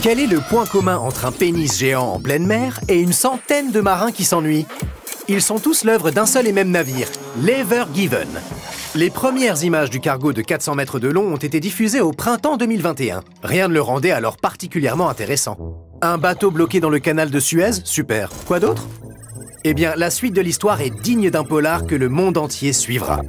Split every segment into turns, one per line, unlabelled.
Quel est le point commun entre un pénis géant en pleine mer et une centaine de marins qui s'ennuient? Ils sont tous l'œuvre d'un seul et même navire, l'Ever Given. Les premières images du cargo de 400 mètres de long ont été diffusées au printemps 2021. Rien ne le rendait alors particulièrement intéressant. Un bateau bloqué dans le canal de Suez, super. Quoi d'autre? Eh bien, la suite de l'histoire est digne d'un polar que le monde entier suivra.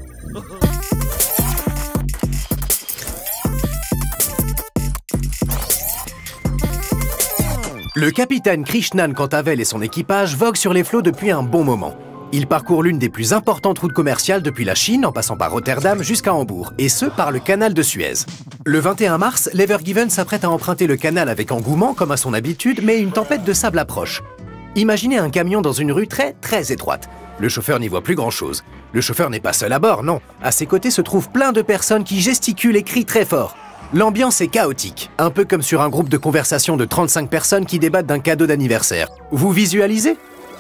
Le capitaine Krishnan Kantavel et son équipage voguent sur les flots depuis un bon moment. Ils parcourent l'une des plus importantes routes commerciales depuis la Chine, en passant par Rotterdam jusqu'à Hambourg, et ce par le canal de Suez. Le 21 mars, l'Ever Given s'apprête à emprunter le canal avec engouement, comme à son habitude, mais une tempête de sable approche. Imaginez un camion dans une rue très étroite. Le chauffeur n'y voit plus grand-chose. Le chauffeur n'est pas seul à bord, non. À ses côtés se trouvent plein de personnes qui gesticulent et crient très fort. L'ambiance est chaotique, un peu comme sur un groupe de conversation de 35 personnes qui débattent d'un cadeau d'anniversaire. Vous visualisez?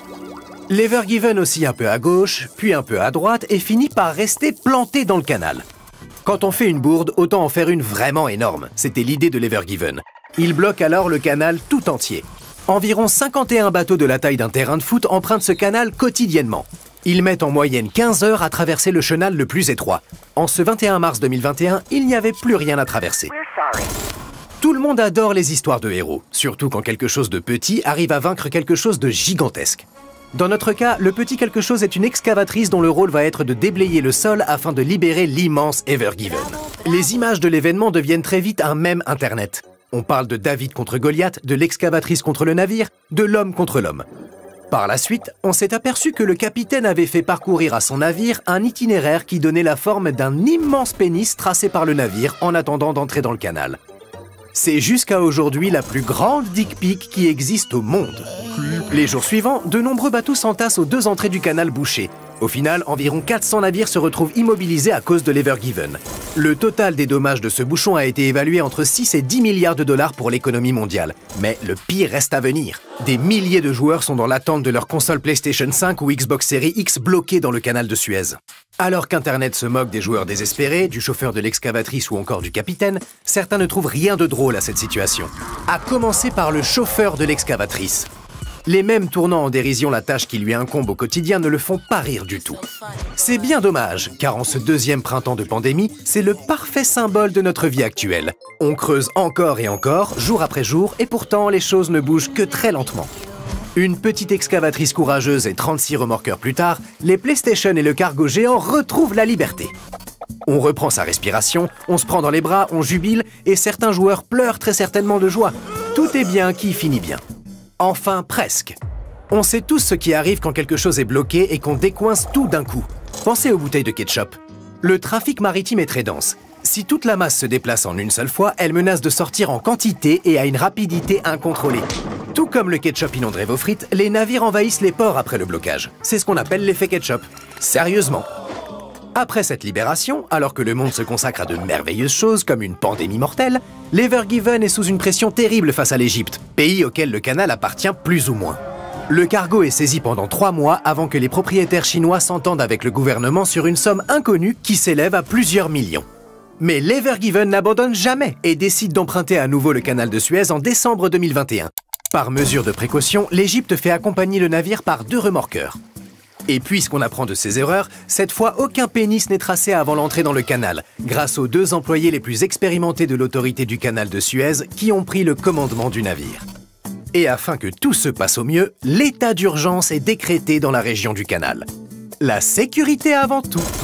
L'Ever Given oscille un peu à gauche, puis un peu à droite et finit par rester planté dans le canal. Quand on fait une bourde, autant en faire une vraiment énorme. C'était l'idée de l'Ever Given. Il bloque alors le canal tout entier. Environ 51 bateaux de la taille d'un terrain de foot empruntent ce canal quotidiennement. Ils mettent en moyenne 15 heures à traverser le chenal le plus étroit. En ce 21 mars 2021, il n'y avait plus rien à traverser. Tout le monde adore les histoires de héros, surtout quand quelque chose de petit arrive à vaincre quelque chose de gigantesque. Dans notre cas, le petit quelque chose est une excavatrice dont le rôle va être de déblayer le sol afin de libérer l'immense Ever Given. Les images de l'événement deviennent très vite un mème internet. On parle de David contre Goliath, de l'excavatrice contre le navire, de l'homme contre l'homme. Par la suite, on s'est aperçu que le capitaine avait fait parcourir à son navire un itinéraire qui donnait la forme d'un immense pénis tracé par le navire en attendant d'entrer dans le canal. C'est jusqu'à aujourd'hui la plus grande dick pic qui existe au monde. Les jours suivants, de nombreux bateaux s'entassent aux deux entrées du canal bouché. Au final, environ 400 navires se retrouvent immobilisés à cause de l'Ever Given. Le total des dommages de ce bouchon a été évalué entre 6 et 10 milliards de dollars pour l'économie mondiale. Mais le pire reste à venir. Des milliers de joueurs sont dans l'attente de leur console PlayStation 5 ou Xbox Series X bloquées dans le canal de Suez. Alors qu'Internet se moque des joueurs désespérés, du chauffeur de l'excavatrice ou encore du capitaine, certains ne trouvent rien de drôle à cette situation. À commencer par le chauffeur de l'excavatrice. Les mêmes tournant en dérision la tâche qui lui incombe au quotidien ne le font pas rire du tout. C'est bien dommage, car en ce deuxième printemps de pandémie, c'est le parfait symbole de notre vie actuelle. On creuse encore et encore, jour après jour, et pourtant les choses ne bougent que très lentement. Une petite excavatrice courageuse et 36 remorqueurs plus tard, les PlayStation et le cargo géant retrouvent la liberté. On reprend sa respiration, on se prend dans les bras, on jubile, et certains joueurs pleurent très certainement de joie. Tout est bien qui finit bien. Enfin, presque. On sait tous ce qui arrive quand quelque chose est bloqué et qu'on décoince tout d'un coup. Pensez aux bouteilles de ketchup. Le trafic maritime est très dense. Si toute la masse se déplace en une seule fois, elle menace de sortir en quantité et à une rapidité incontrôlée. Tout comme le ketchup inonderait vos frites, les navires envahissent les ports après le blocage. C'est ce qu'on appelle l'effet ketchup. Sérieusement. Après cette libération, alors que le monde se consacre à de merveilleuses choses comme une pandémie mortelle, l'Ever Given est sous une pression terrible face à l'Égypte, pays auquel le canal appartient plus ou moins. Le cargo est saisi pendant 3 mois avant que les propriétaires chinois s'entendent avec le gouvernement sur une somme inconnue qui s'élève à plusieurs millions. Mais l'Ever Given n'abandonne jamais et décide d'emprunter à nouveau le canal de Suez en décembre 2021. Par mesure de précaution, l'Égypte fait accompagner le navire par 2 remorqueurs. Et puisqu'on apprend de ses erreurs, cette fois aucun pénis n'est tracé avant l'entrée dans le canal, grâce aux 2 employés les plus expérimentés de l'autorité du canal de Suez qui ont pris le commandement du navire. Et afin que tout se passe au mieux, l'état d'urgence est décrété dans la région du canal. La sécurité avant tout.